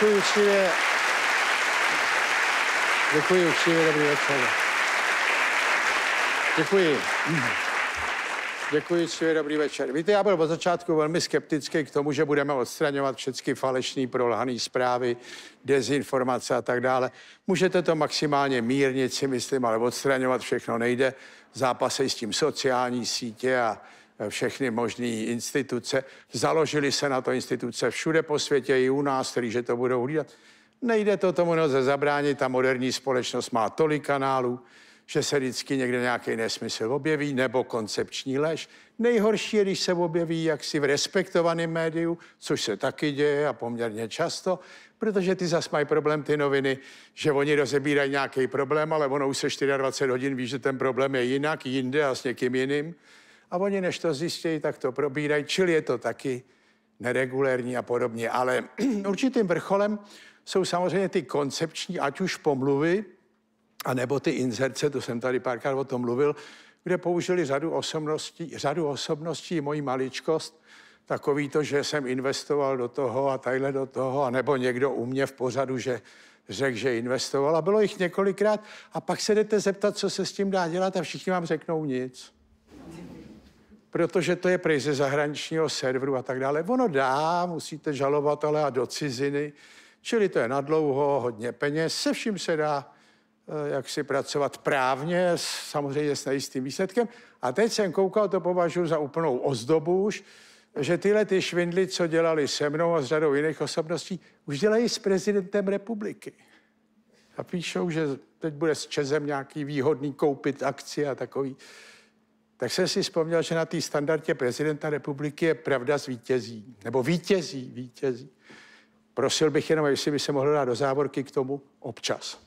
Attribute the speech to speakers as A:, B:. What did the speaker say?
A: Děkuji určitě. Děkuji určitě, dobrý večer. Děkuji. Děkuji, určitě, dobrý večer. Víte, já byl od začátku velmi skeptický k tomu, že budeme odstraňovat všechny falešné, prolhané zprávy, dezinformace a tak dále. Můžete to maximálně mírnit, si myslím, ale odstraňovat všechno nejde. Zápasej s tím sociální sítě a všechny možné instituce. Založily se na to instituce všude po světě, i u nás, který že to budou hlídat. Nejde to, tomu nelze zabránit. Ta moderní společnost má tolik kanálů, že se vždycky někde nějaký nesmysl objeví, nebo koncepční lež. Nejhorší je, když se objeví jaksi v respektovaném médiu, což se taky děje a poměrně často, protože ty zas mají problém, ty noviny, že oni rozebírají nějaký problém, ale ono už se 24 hodin ví, že ten problém je jinak, jinde a s někým jiným. A oni, než to zjistí, tak to probírají, čili je to taky neregulérní a podobně. Ale určitým vrcholem jsou samozřejmě ty koncepční, ať už pomluvy, a nebo ty inzerce, to jsem tady párkrát o tom mluvil, kde použili řadu osobností, moji maličkost, takový to, že jsem investoval do toho a tadyhle do toho, a nebo někdo u mě v pořadu, že řekl, že investoval. A bylo jich několikrát. A pak se jdete zeptat, co se s tím dá dělat a všichni vám řeknou nic. Protože to je prej ze zahraničního serveru a tak dále. Ono dá, musíte žalovat ale a do ciziny, čili to je nadlouho, hodně peněz, se vším se dá jak si pracovat právně, samozřejmě s nejistým výsledkem. A teď jsem koukal, to považuji za úplnou ozdobu už, že tyhle ty švindly, co dělali se mnou a s řadou jiných osobností, už dělají s prezidentem republiky. A píšou, že teď bude s ČEZem nějaký výhodný koupit akcie a takový. Tak jsem si vzpomněl, že na té standardě prezidenta republiky je pravda zvítězí. Nebo vítězí. Prosil bych jenom, jestli by se mohl dát do závorky k tomu občas.